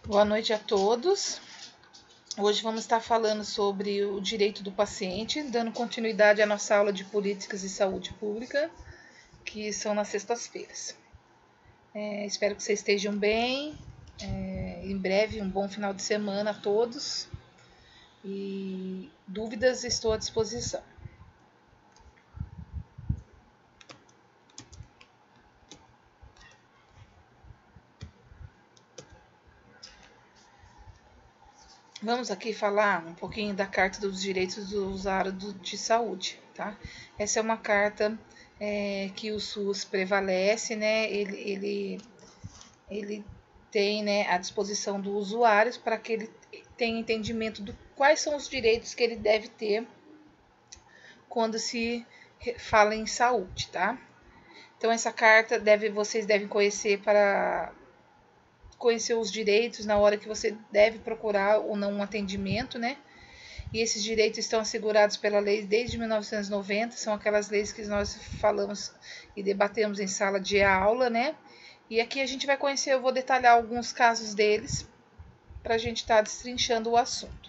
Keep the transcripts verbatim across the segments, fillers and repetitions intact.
Boa noite a todos. Hoje vamos estar falando sobre o direito do paciente, dando continuidade à nossa aula de políticas e saúde pública, que são nas sextas-feiras. É, espero que vocês estejam bem. É, em breve, um bom final de semana a todos. E dúvidas, estou à disposição. Vamos aqui falar um pouquinho da Carta dos Direitos do Usuário de Saúde, tá? Essa é uma carta é, que o SUS prevalece, né? Ele, ele, ele tem, né, à disposição do usuário para que ele tenha entendimento do quais são os direitos que ele deve ter quando se fala em saúde, tá? Então essa carta deve, vocês devem conhecer para conhecer os direitos na hora que você deve procurar ou não um atendimento, né? E esses direitos estão assegurados pela lei desde mil novecentos e noventa, são aquelas leis que nós falamos e debatemos em sala de aula, né? E aqui a gente vai conhecer, eu vou detalhar alguns casos deles para a gente estar tá destrinchando o assunto.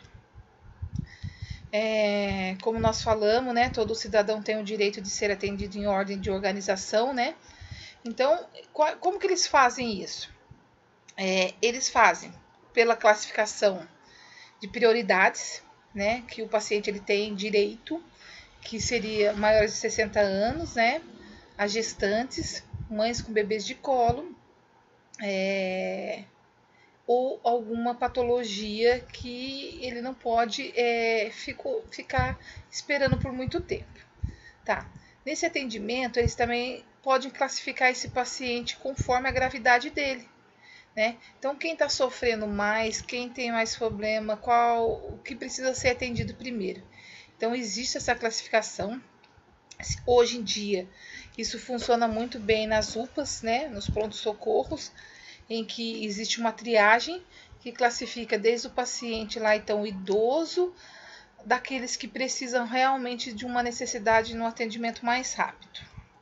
É, como nós falamos, né? Todo cidadão tem o direito de ser atendido em ordem de organização, né? Então, qual, como que eles fazem isso? É, eles fazem pela classificação de prioridades, né, que o paciente ele tem direito, que seria maiores de sessenta anos, né, as gestantes, mães com bebês de colo, é, ou alguma patologia que ele não pode é, fico, ficar esperando por muito tempo. Tá. Nesse atendimento, eles também podem classificar esse paciente conforme a gravidade dele. Né? Então, quem está sofrendo mais, quem tem mais problema, qual o que precisa ser atendido primeiro. Então, existe essa classificação. Hoje em dia, isso funciona muito bem nas U P As, né? Nos prontos-socorros, em que existe uma triagem que classifica desde o paciente lá, então, idoso, daqueles que precisam realmente de uma necessidade no atendimento mais rápido.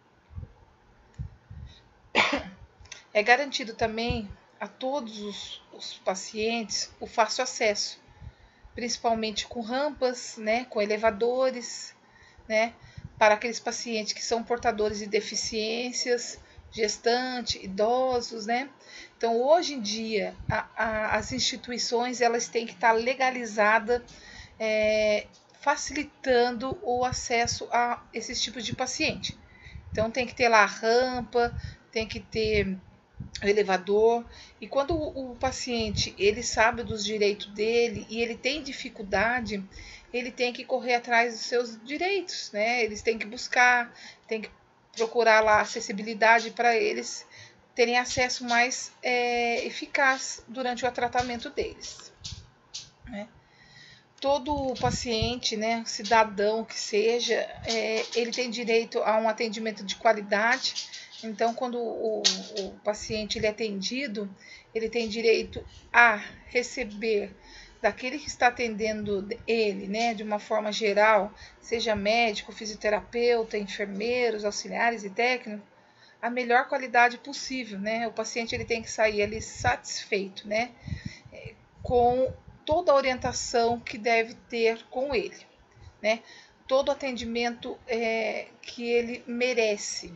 É garantido também a todos os, os pacientes o fácil acesso, principalmente com rampas, né, com elevadores, né, para aqueles pacientes que são portadores de deficiências, gestante, idosos, né. Então, hoje em dia, a, a, as instituições elas têm que estar legalizadas, é, facilitando o acesso a esses tipos de paciente. Então, tem que ter lá a rampa, tem que ter o elevador, e quando o, o paciente ele sabe dos direitos dele e ele tem dificuldade, ele tem que correr atrás dos seus direitos, né? Eles têm que buscar, tem que procurar lá acessibilidade para eles terem acesso mais é, eficaz durante o tratamento deles, né? Todo paciente, né, cidadão que seja, é, ele tem direito a um atendimento de qualidade. Então, quando o, o paciente ele é atendido, ele tem direito a receber daquele que está atendendo ele, né, de uma forma geral, seja médico, fisioterapeuta, enfermeiros, auxiliares e técnicos, a melhor qualidade possível, né? O paciente ele tem que sair ali satisfeito, né, com toda a orientação que deve ter com ele, né? Todo atendimento é, que ele merece.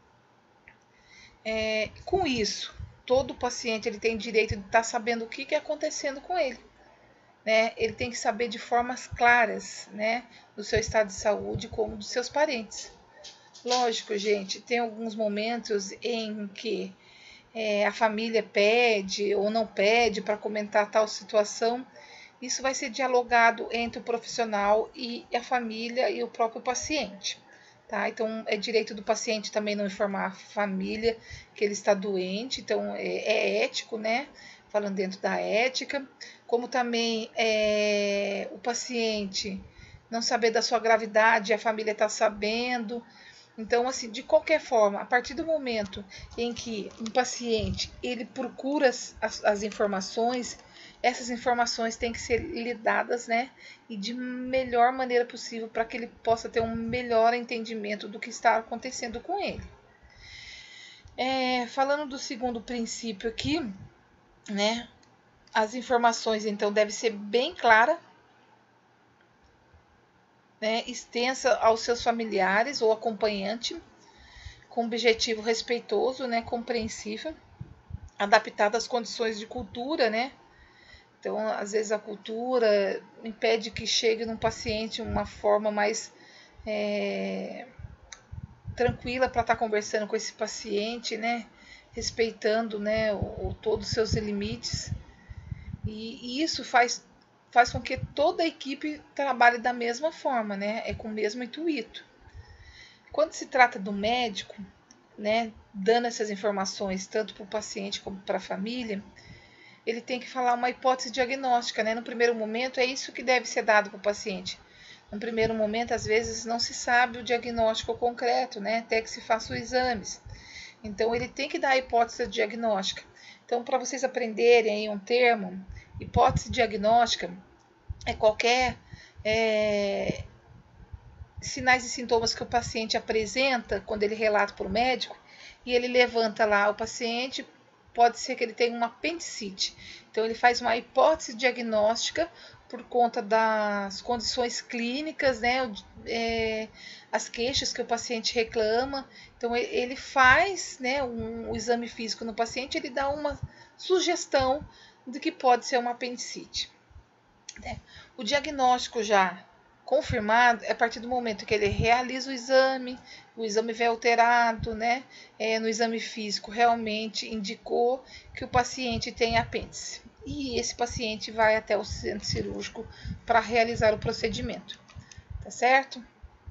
É, com isso, todo paciente ele tem direito de estar sabendo o que está acontecendo com ele, né? Ele tem que saber de formas claras, né, do seu estado de saúde como dos seus parentes. Lógico, gente, tem alguns momentos em que é, a família pede ou não pede para comentar tal situação. Isso vai ser dialogado entre o profissional e a família e o próprio paciente. Tá? Então, é direito do paciente também não informar a família que ele está doente, então é, é ético, né? Falando dentro da ética, como também é, o paciente não saber da sua gravidade, a família está sabendo. Então, assim, de qualquer forma, a partir do momento em que um paciente ele procura as, as informações, essas informações têm que ser lhe dadas, né, e de melhor maneira possível para que ele possa ter um melhor entendimento do que está acontecendo com ele. É, falando do segundo princípio aqui, né, As informações, então, devem ser bem claras, né, extensa aos seus familiares ou acompanhante, com objetivo respeitoso, né, compreensível, adaptado às condições de cultura, né? Então, às vezes a cultura impede que chegue num paciente uma forma mais é, tranquila para estar tá conversando com esse paciente, né? Respeitando, né, o, o, todos os seus limites. E, e isso faz, faz com que toda a equipe trabalhe da mesma forma, né? É com o mesmo intuito. Quando se trata do médico, né, dando essas informações tanto para o paciente como para a família, ele tem que falar uma hipótese diagnóstica, né? No primeiro momento é isso que deve ser dado para o paciente. No primeiro momento, às vezes, não se sabe o diagnóstico concreto, né? Até que se façam os exames. Então, ele tem que dar a hipótese diagnóstica. Então, para vocês aprenderem aí um termo, hipótese diagnóstica é qualquer é, sinais e sintomas que o paciente apresenta quando ele relata para o médico e ele levanta lá o paciente, pode ser que ele tenha uma apendicite. Então, ele faz uma hipótese diagnóstica por conta das condições clínicas, né, é, as queixas que o paciente reclama. Então, ele faz, né, um, um exame físico no paciente, ele dá uma sugestão de que pode ser uma apendicite. Né? O diagnóstico já confirmado é a partir do momento que ele realiza o exame, o exame veio alterado, né? É, no exame físico realmente indicou que o paciente tem apêndice. E esse paciente vai até o centro cirúrgico para realizar o procedimento. Tá certo?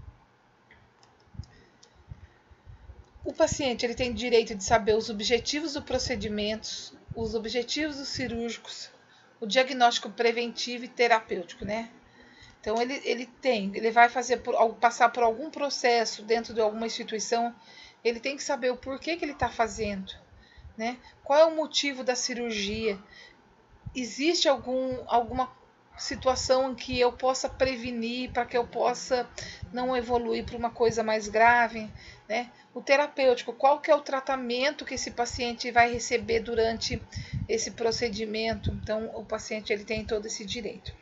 O paciente ele tem direito de saber os objetivos do procedimento, os objetivos dos cirúrgicos, o diagnóstico preventivo e terapêutico, né? Então, ele, ele tem, ele vai fazer por, passar por algum processo dentro de alguma instituição, ele tem que saber o porquê que ele está fazendo, né? Qual é o motivo da cirurgia? Existe algum, alguma situação em que eu possa prevenir para que eu possa não evoluir para uma coisa mais grave, né? O terapêutico, qual que é o tratamento que esse paciente vai receber durante esse procedimento? Então, o paciente ele tem todo esse direito.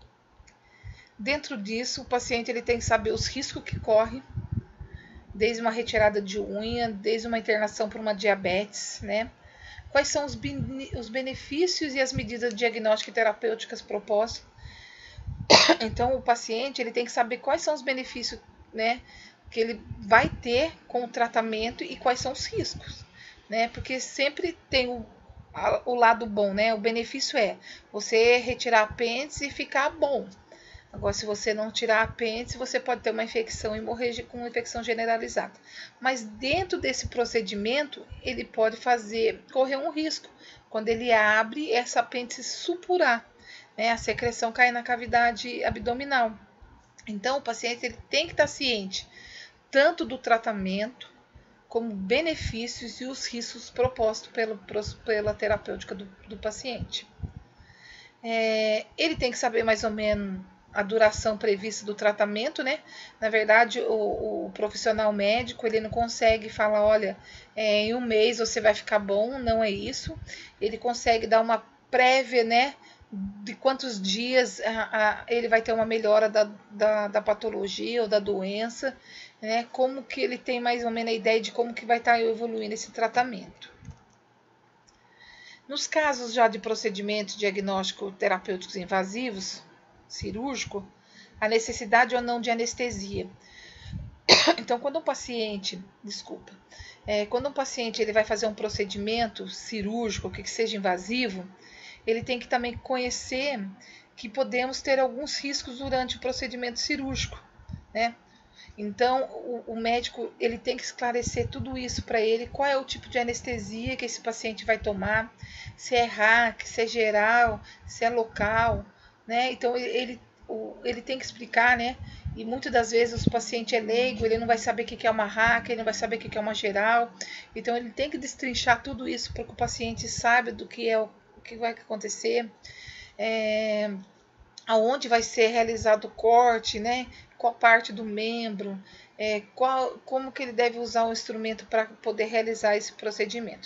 Dentro disso, o paciente ele tem que saber os riscos que corre, desde uma retirada de unha, desde uma internação por uma diabetes, né? Quais são os, os benefícios e as medidas diagnósticas e terapêuticas propostas. Então, o paciente ele tem que saber quais são os benefícios, né, que ele vai ter com o tratamento e quais são os riscos, né? Porque sempre tem o, a, o lado bom, né? O benefício é você retirar apêndice e ficar bom. Agora, se você não tirar apêndice, você pode ter uma infecção e morrer com uma infecção generalizada. Mas dentro desse procedimento, ele pode fazer, correr um risco. Quando ele abre, essa apêndice supurar, né? A secreção cai na cavidade abdominal. Então, o paciente ele tem que estar ciente tanto do tratamento, como benefícios e os riscos propostos pelo, pela terapêutica do, do paciente. É, ele tem que saber mais ou menos a duração prevista do tratamento, né? Na verdade, o, o profissional médico, ele não consegue falar, olha, é, em um mês você vai ficar bom, não é isso. Ele consegue dar uma prévia, né? De quantos dias a, a, ele vai ter uma melhora da, da, da patologia ou da doença, né? Como que ele tem mais ou menos a ideia de como que vai estar evoluindo esse tratamento. Nos casos já de procedimentos diagnóstico terapêuticos invasivos, cirúrgico, a necessidade ou não de anestesia. Então, quando um paciente, desculpa, é, quando um paciente ele vai fazer um procedimento cirúrgico que seja invasivo, ele tem que também conhecer que podemos ter alguns riscos durante o procedimento cirúrgico, né? Então, o, o médico ele tem que esclarecer tudo isso para ele, qual é o tipo de anestesia que esse paciente vai tomar, se é R A C, se é geral, se é local, né? Então, ele, o, ele tem que explicar, né? E muitas das vezes o paciente é leigo, ele não vai saber o que é uma R A C, ele não vai saber o que é uma geral. Então, ele tem que destrinchar tudo isso para que o paciente saiba do que é o, o que vai acontecer, é, aonde vai ser realizado o corte, né? Qual parte do membro, é, qual, como que ele deve usar o instrumento para poder realizar esse procedimento.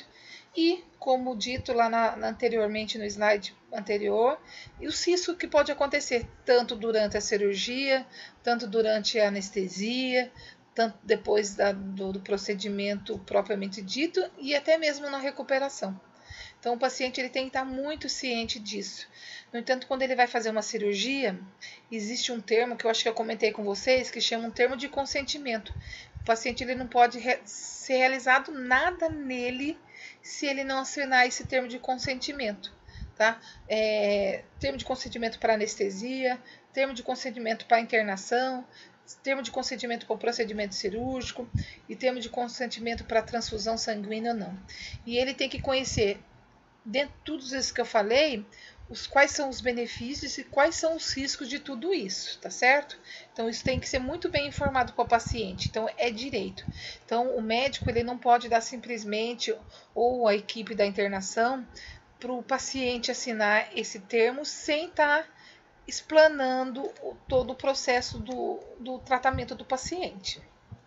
E, como dito lá na, na, anteriormente no slide anterior, e o risco que pode acontecer tanto durante a cirurgia, tanto durante a anestesia, tanto depois da, do, do procedimento propriamente dito e até mesmo na recuperação. Então, o paciente ele tem que estar muito ciente disso. No entanto, quando ele vai fazer uma cirurgia, existe um termo que eu acho que eu comentei com vocês, que chama um termo de consentimento. O paciente ele não pode re ser realizado nada nele se ele não assinar esse termo de consentimento. Tá? É, termo de consentimento para anestesia, termo de consentimento para internação, termo de consentimento para o procedimento cirúrgico e termo de consentimento para transfusão sanguínea ou não. E ele tem que conhecer, dentro de tudo isso que eu falei, os, quais são os benefícios e quais são os riscos de tudo isso, tá certo? Então, isso tem que ser muito bem informado para o paciente. Então, é direito. Então, o médico ele não pode dar simplesmente, ou a equipe da internação, para o paciente assinar esse termo sem estar explanando todo o processo do, do tratamento do paciente.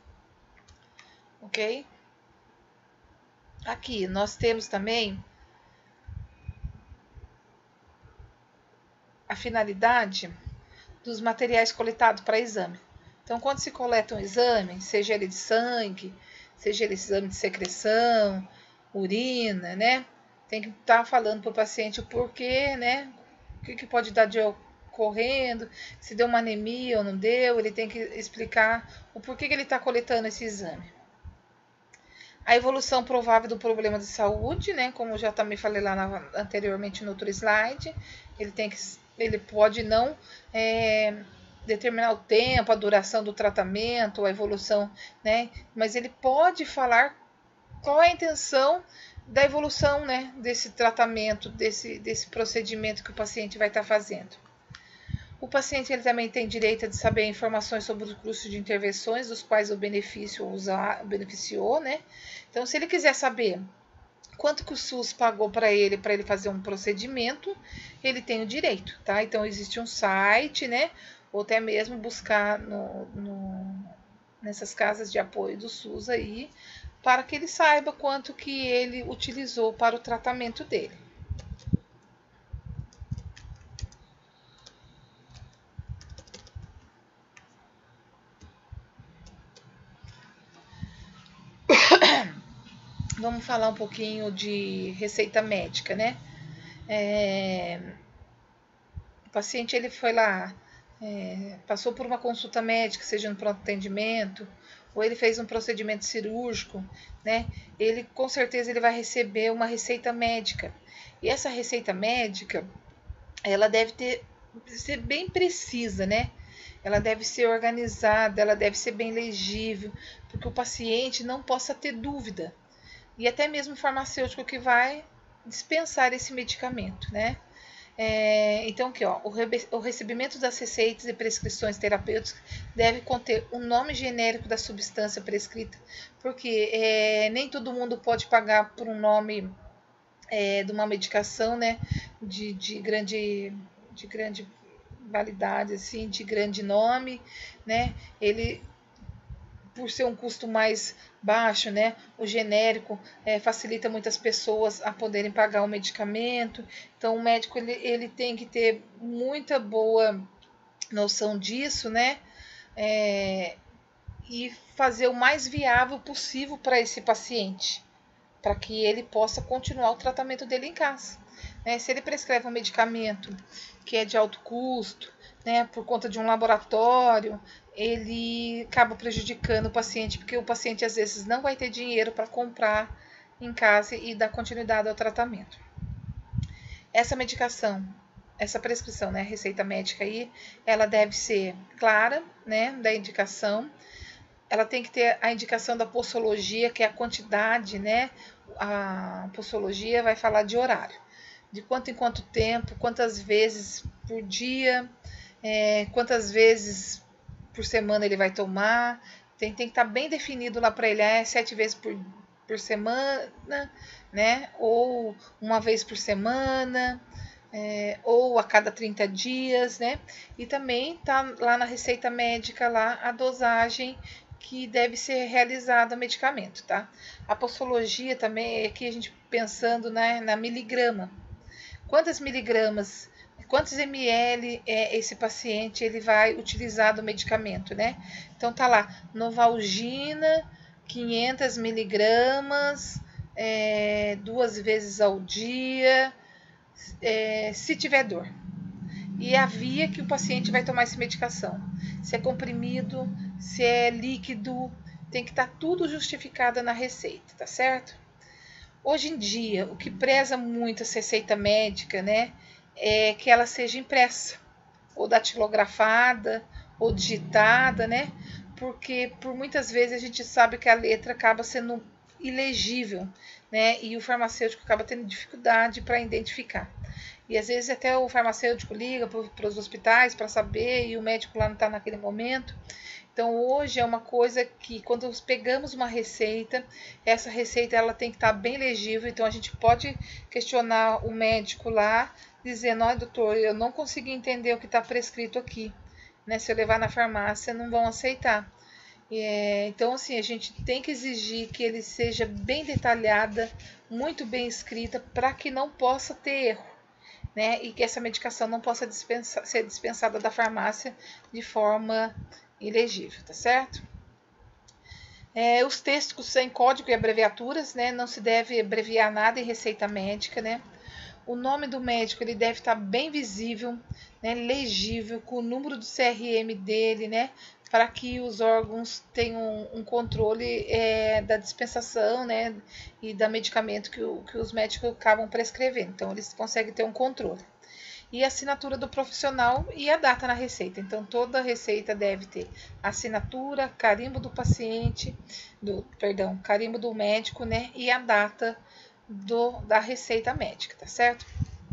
Ok? Aqui, nós temos também a finalidade dos materiais coletados para exame. Então, quando se coleta um exame, seja ele de sangue, seja ele exame de secreção, urina, né? Tem que estar tá falando para o paciente o porquê, né? O que, que pode dar de ocorrendo, se deu uma anemia ou não deu, ele tem que explicar o porquê que ele está coletando esse exame. A evolução provável do problema de saúde, né? Como eu já também falei lá na, anteriormente no outro slide, ele tem que ele pode não é, determinar o tempo, a duração do tratamento, a evolução, né? Mas ele pode falar qual é a intenção da evolução, né? Desse tratamento, desse, desse procedimento que o paciente vai estar fazendo. O paciente ele também tem direito de saber informações sobre o custo de intervenções, dos quais o benefício usar, beneficiou, né? Então, se ele quiser saber quanto que o SUS pagou para ele, para ele fazer um procedimento, ele tem o direito, tá? Então, existe um site, né? Ou até mesmo buscar no, no, nessas casas de apoio do SUS aí, para que ele saiba quanto que ele utilizou para o tratamento dele. Vamos falar um pouquinho de receita médica, né? É, o paciente ele foi lá, é, passou por uma consulta médica, seja no pronto atendimento, ou ele fez um procedimento cirúrgico, né? Ele com certeza ele vai receber uma receita médica. E essa receita médica, ela deve ter, ser bem precisa, né? Ela deve ser organizada, ela deve ser bem legível, porque o paciente não possa ter dúvida. E até mesmo o farmacêutico que vai dispensar esse medicamento, né? É, então, aqui, ó, o, o recebimento das receitas e prescrições terapêuticas deve conter o nome genérico da substância prescrita, porque é, nem todo mundo pode pagar por um nome é, de uma medicação, né, de, de, grande, de grande validade, assim, de grande nome, né? Ele, por ser um custo mais baixo, né, o genérico é, facilita muitas pessoas a poderem pagar o medicamento. Então, o médico ele, ele tem que ter muita boa noção disso, né, é, e fazer o mais viável possível para esse paciente, para que ele possa continuar o tratamento dele em casa. Né? Se ele prescreve um medicamento que é de alto custo, né, por conta de um laboratório, ele acaba prejudicando o paciente, porque o paciente às vezes não vai ter dinheiro para comprar em casa e dar continuidade ao tratamento. Essa medicação, essa prescrição, né, receita médica aí, ela deve ser clara, né, da indicação. Ela tem que ter a indicação da posologia, que é a quantidade, né? A posologia vai falar de horário, de quanto em quanto tempo, quantas vezes por dia, é, quantas vezes por semana ele vai tomar. Tem, tem que estar bem definido lá para ele, é sete vezes por, por semana, né? Ou uma vez por semana, é, ou a cada trinta dias, né? E também tá lá na receita médica lá a dosagem que deve ser realizado o medicamento, tá? A posologia também é aqui a gente pensando, né, na miligrama. Quantas miligramas, quantos ml é, esse paciente ele vai utilizar do medicamento, né? Então tá lá, Novalgina, quinhentas miligramas, é, duas vezes ao dia, é, se tiver dor. E a via que o paciente vai tomar essa medicação. Se é comprimido, se é líquido, tem que estar tá tudo justificado na receita, tá certo? Hoje em dia, o que preza muito essa receita médica, né, é que ela seja impressa, ou datilografada, ou digitada, né, porque por muitas vezes a gente sabe que a letra acaba sendo ilegível, né, e o farmacêutico acaba tendo dificuldade para identificar. E às vezes até o farmacêutico liga para os hospitais para saber e o médico lá não está naquele momento. Então hoje é uma coisa que quando pegamos uma receita, essa receita ela tem que estar bem legível, então a gente pode questionar o médico lá, dizendo, olha doutor, eu não consegui entender o que está prescrito aqui, né? Se eu levar na farmácia não vão aceitar. É, então assim, a gente tem que exigir que ele seja bem detalhada, muito bem escrita, para que não possa ter erro. Né, e que essa medicação não possa dispensa, ser dispensada da farmácia de forma ilegível, tá certo? É, os textos sem código e abreviaturas, né, não se deve abreviar nada em receita médica, né? O nome do médico ele deve estar bem visível, né, legível, com o número do C R M dele, né, para que os órgãos tenham um controle é, da dispensação, né, e da medicamento que, o, que os médicos acabam prescrevendo. Então, eles conseguem ter um controle. E a assinatura do profissional e a data na receita. Então, toda receita deve ter assinatura, carimbo do paciente, do, perdão, carimbo do médico, né, e a data do, da receita médica, tá certo?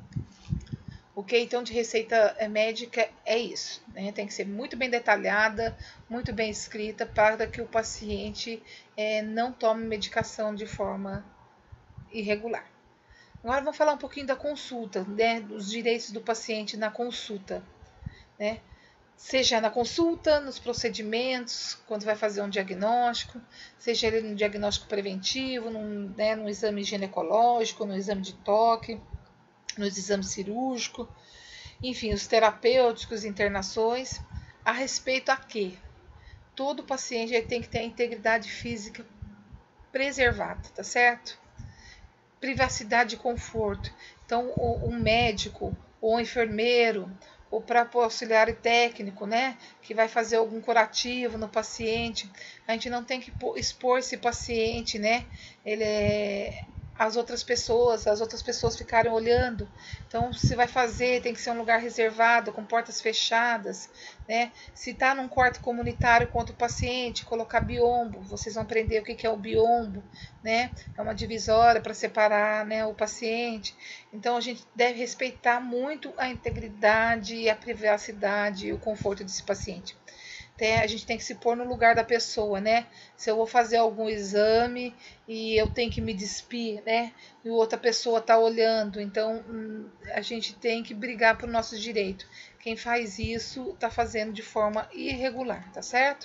Ok, então de receita médica é isso, né? Tem que ser muito bem detalhada, muito bem escrita, para que o paciente é, não tome medicação de forma irregular. Agora vamos falar um pouquinho da consulta, né? Dos direitos do paciente na consulta, né? Seja na consulta, nos procedimentos, quando vai fazer um diagnóstico, seja ele no diagnóstico preventivo, num, né, num exame ginecológico, no exame de toque, nos exames cirúrgicos, enfim, os terapêuticos, internações, a respeito a quê? Todo paciente ele tem que ter a integridade física preservada, tá certo? Privacidade e conforto. Então, um médico ou um enfermeiro ou para o auxiliar técnico, né, que vai fazer algum curativo no paciente, a gente não tem que expor esse paciente, né, ele é, as outras pessoas, as outras pessoas ficarem olhando. Então, se vai fazer, tem que ser um lugar reservado, com portas fechadas, né? Se está num quarto comunitário com outro paciente, colocar biombo, vocês vão aprender o que é o biombo, né? É uma divisória para separar, né, o paciente. Então, a gente deve respeitar muito a integridade, a privacidade e o conforto desse paciente. A gente tem que se pôr no lugar da pessoa, né? Se eu vou fazer algum exame e eu tenho que me despir, né? E outra pessoa está olhando, então a gente tem que brigar por nosso direito. Quem faz isso está fazendo de forma irregular, tá certo?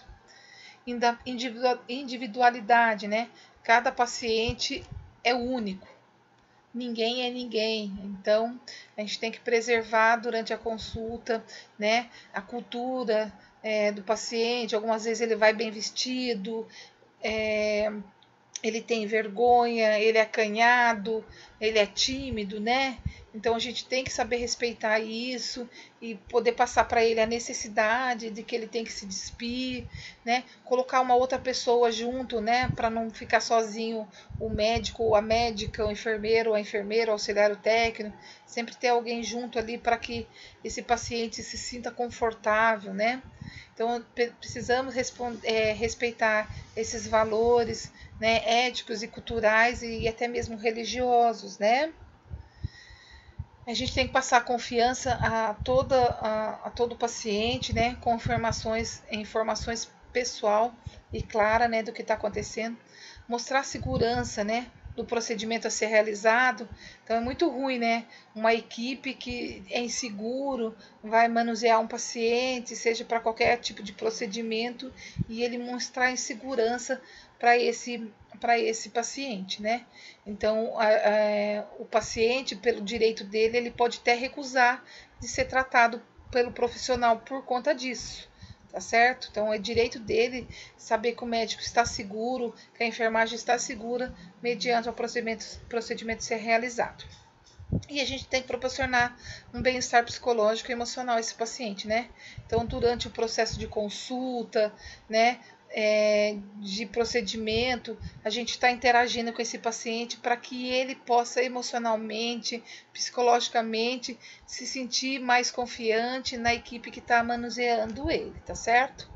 Individualidade, né? Cada paciente é único. Ninguém é ninguém, então a gente tem que preservar durante a consulta, né, a cultura é, do paciente. Algumas vezes ele vai bem vestido, é, ele tem vergonha, ele é acanhado, ele é tímido, né? Então a gente tem que saber respeitar isso e poder passar para ele a necessidade de que ele tem que se despir, né? Colocar uma outra pessoa junto, né? Para não ficar sozinho o médico, ou a médica, o enfermeiro, a enfermeira, o auxiliar técnico. Sempre ter alguém junto ali para que esse paciente se sinta confortável, né? Então precisamos é, respeitar esses valores, né, éticos e culturais e até mesmo religiosos, né? A gente tem que passar confiança a, toda, a, a todo paciente, né, com informações, informações pessoal e clara, né, do que está acontecendo. Mostrar segurança, né, do procedimento a ser realizado. Então é muito ruim, né? Uma equipe que é inseguro, vai manusear um paciente, seja para qualquer tipo de procedimento, e ele mostrar insegurança para esse, para esse paciente, né? Então a, a, o paciente, pelo direito dele, ele pode até recusar de ser tratado pelo profissional por conta disso. Tá certo? Então é direito dele saber que o médico está seguro, que a enfermagem está segura, mediante o procedimento, procedimento ser realizado. E a gente tem que proporcionar um bem-estar psicológico e emocional a esse paciente, né? Então, durante o processo de consulta, né, é, de procedimento, a gente está interagindo com esse paciente para que ele possa emocionalmente, psicologicamente, se sentir mais confiante na equipe que está manuseando ele, tá certo?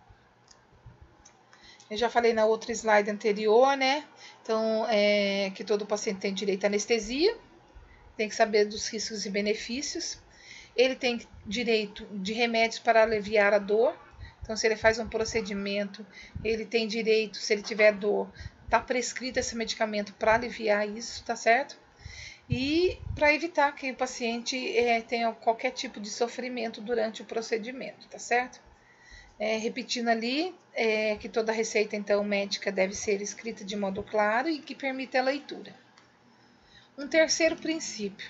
Eu já falei na outra slide anterior, né? Então, é, que todo paciente tem direito à anestesia, tem que saber dos riscos e benefícios. Ele tem direito de remédios para aliviar a dor. Então, se ele faz um procedimento, ele tem direito, se ele tiver dor, tá prescrito esse medicamento para aliviar isso, tá certo? E para evitar que o paciente é, tenha qualquer tipo de sofrimento durante o procedimento, tá certo? É, repetindo ali, é, que toda receita, então, médica deve ser escrita de modo claro e que permita a leitura. Um terceiro princípio.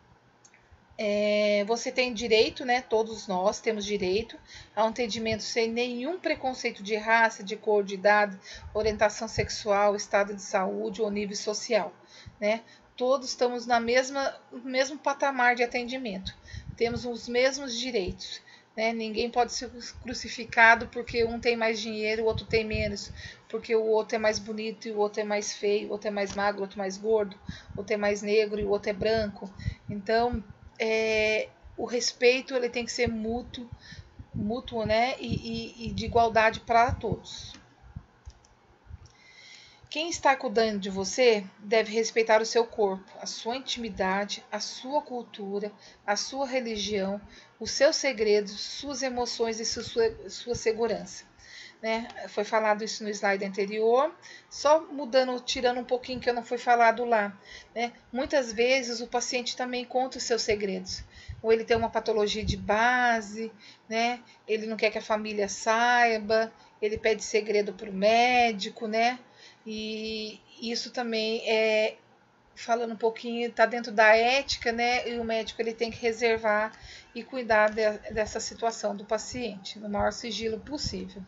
É, você tem direito, né? Todos nós temos direito a um atendimento sem nenhum preconceito de raça, de cor, de idade, orientação sexual, estado de saúde ou nível social, né? Todos estamos na mesma, no mesmo patamar de atendimento, temos os mesmos direitos, né? Ninguém pode ser crucificado porque um tem mais dinheiro, o outro tem menos, porque o outro é mais bonito e o outro é mais feio, o outro é mais magro, o outro é mais gordo, o outro é mais negro e o outro é branco. Então, É, o respeito ele tem que ser mútuo, mútuo, né? E, e, e de igualdade para todos. Quem está cuidando de você deve respeitar o seu corpo, a sua intimidade, a sua cultura, a sua religião, os seus segredos, suas emoções e sua, sua segurança. Né? Foi falado isso no slide anterior, só mudando, tirando um pouquinho que não foi falado lá. Né? Muitas vezes o paciente também conta os seus segredos, ou ele tem uma patologia de base, né? Ele não quer que a família saiba, ele pede segredo para o médico, né? E isso também é, falando um pouquinho, está dentro da ética, né? E o médico ele tem que reservar e cuidar de, dessa situação do paciente no maior sigilo possível.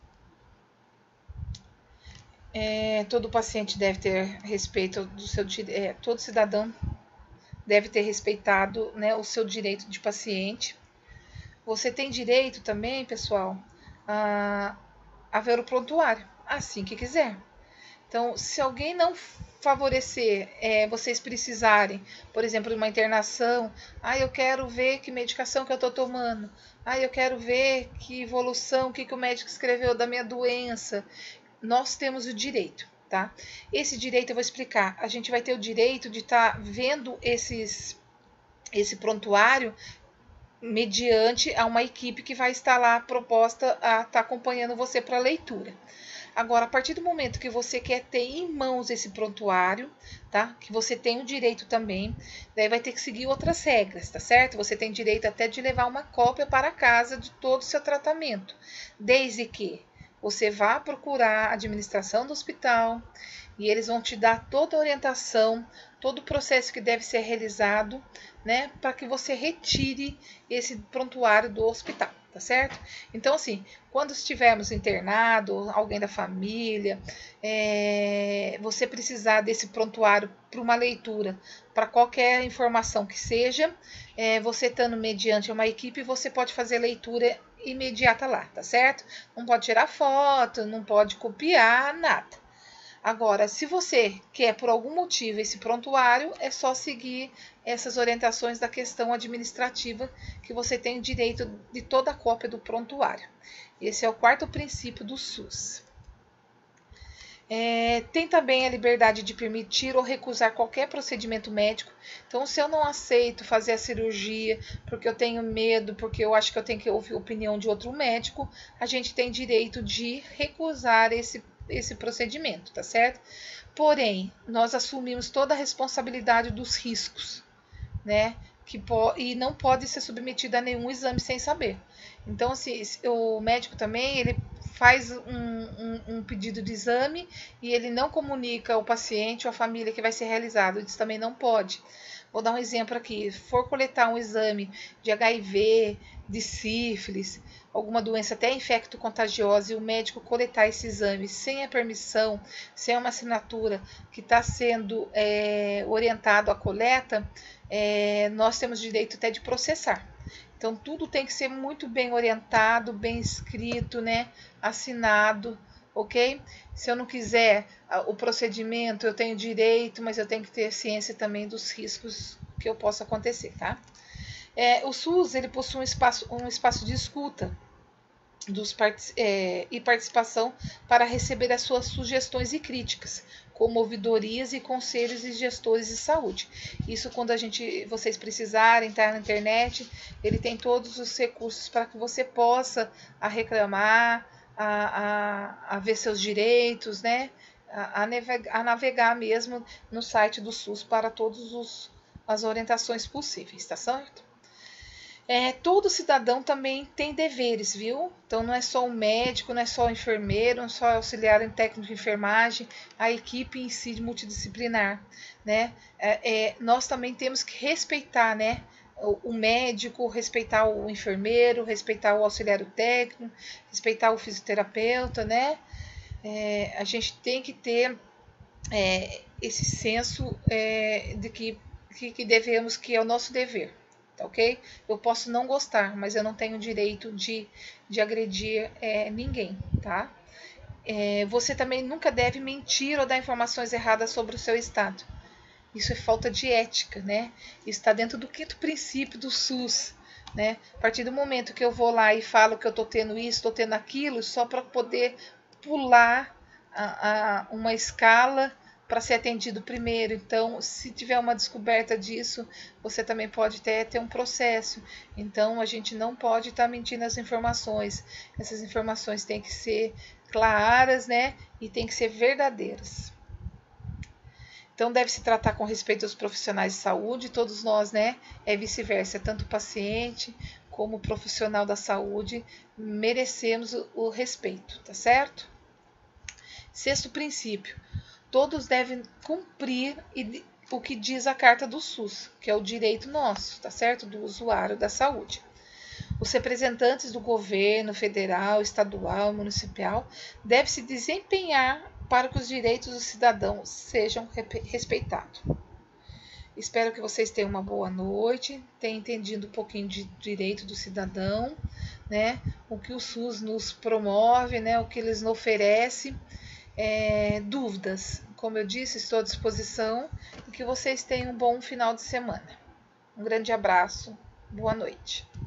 É, todo paciente deve ter respeito do seu é, todo cidadão deve ter respeitado, né, o seu direito de paciente. Você tem direito também, pessoal, a, a ver o prontuário, assim que quiser. Então, se alguém não favorecer, é, vocês precisarem, por exemplo, de uma internação, ah, eu quero ver que medicação que eu estou tomando, ah, eu quero ver que evolução, o que, que o médico escreveu da minha doença, nós temos o direito, tá? Esse direito eu vou explicar. A gente vai ter o direito de estar tá vendo esses, esse prontuário mediante a uma equipe que vai estar lá proposta a estar tá acompanhando você para leitura. Agora, a partir do momento que você quer ter em mãos esse prontuário, tá? Que você tem o direito também, daí vai ter que seguir outras regras, tá certo? Você tem direito até de levar uma cópia para casa de todo o seu tratamento, desde que você vá procurar a administração do hospital e eles vão te dar toda a orientação, todo o processo que deve ser realizado, né, para que você retire esse prontuário do hospital, tá certo? Então, assim, quando estivermos internado, alguém da família, é, você precisar desse prontuário para uma leitura, para qualquer informação que seja, é, você estando mediante uma equipe, você pode fazer leitura imediata lá, tá certo? Não pode tirar foto, não pode copiar, nada. Agora, se você quer por algum motivo esse prontuário, é só seguir essas orientações da questão administrativa que você tem direito de toda a cópia do prontuário. Esse é o quarto princípio do SUS. É, tem também a liberdade de permitir ou recusar qualquer procedimento médico. Então, se eu não aceito fazer a cirurgia porque eu tenho medo, porque eu acho que eu tenho que ouvir a opinião de outro médico, a gente tem direito de recusar esse, esse procedimento, tá certo? Porém, nós assumimos toda a responsabilidade dos riscos, né? Que po e não pode ser submetido a nenhum exame sem saber. Então, assim, o médico também, ele faz um, um, um pedido de exame e ele não comunica ao paciente ou à família que vai ser realizado. Isso também não pode. Vou dar um exemplo aqui. Se for coletar um exame de H I V, de sífilis, alguma doença até infecto-contagiosa, e o médico coletar esse exame sem a permissão, sem uma assinatura que está sendo é, orientado à coleta, é, nós temos direito até de processar. Então, tudo tem que ser muito bem orientado, bem escrito, né? Assinado, ok? Se eu não quiser o procedimento, eu tenho direito, mas eu tenho que ter ciência também dos riscos que eu possa acontecer, tá? É, o SUS, ele possui um espaço, um espaço de escuta dos, é, e participação para receber as suas sugestões e críticas, como ouvidorias e conselhos e gestores de saúde. Isso quando a gente, vocês precisarem, tá na internet, ele tem todos os recursos para que você possa a reclamar, a, a, a ver seus direitos, né? A, a, navegar, a navegar mesmo no site do SUS para todas as orientações possíveis, tá certo? É, todo cidadão também tem deveres, viu? Então não é só o médico, não é só o enfermeiro, não é só o auxiliar em técnico de enfermagem, a equipe em si multidisciplinar, né? É, é, nós também temos que respeitar, né? O, o médico, respeitar o enfermeiro, respeitar o auxiliar técnico, respeitar o fisioterapeuta, né? É, a gente tem que ter é, esse senso é, de que, que, que devemos, que é o nosso dever. Tá, ok? Eu posso não gostar, mas eu não tenho direito de, de agredir é, ninguém, tá? É, você também nunca deve mentir ou dar informações erradas sobre o seu estado. Isso é falta de ética, né? Isso está dentro do quinto princípio do SUS, né? A partir do momento que eu vou lá e falo que eu tô tendo isso, tô tendo aquilo, só para poder pular a, a, uma escala para ser atendido primeiro. Então, se tiver uma descoberta disso, você também pode ter, ter um processo. Então, a gente não pode estar tá mentindo as informações. Essas informações têm que ser claras, né? E têm que ser verdadeiras. Então, deve se tratar com respeito aos profissionais de saúde, todos nós, né? É vice-versa, tanto o paciente como o profissional da saúde merecemos o, o respeito, tá certo? Sexto princípio. Todos devem cumprir o que diz a Carta do SUS, que é o direito nosso, tá certo? Do usuário da saúde. Os representantes do governo federal, estadual e municipal devem se desempenhar para que os direitos dos cidadãos sejam respeitados. Espero que vocês tenham uma boa noite, tenham entendido um pouquinho de direito do cidadão, né? O que o SUS nos promove, né? O que eles nos oferecem. É, dúvidas, como eu disse, estou à disposição e que vocês tenham um bom final de semana. Um grande abraço, boa noite.